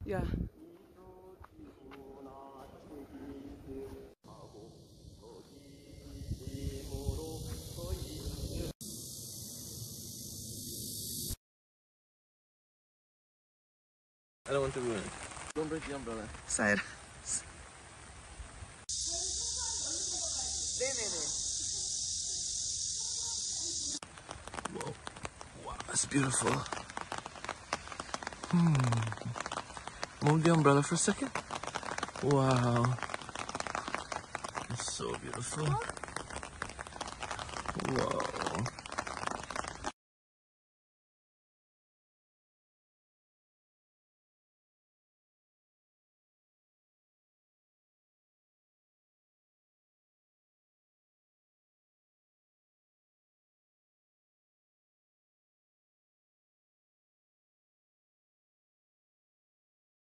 Yeah. I don't want to ruin it. Don't break the umbrella. Side. Whoa. Wow, that's beautiful. Move the umbrella for a second. Wow. It's so beautiful. Wow.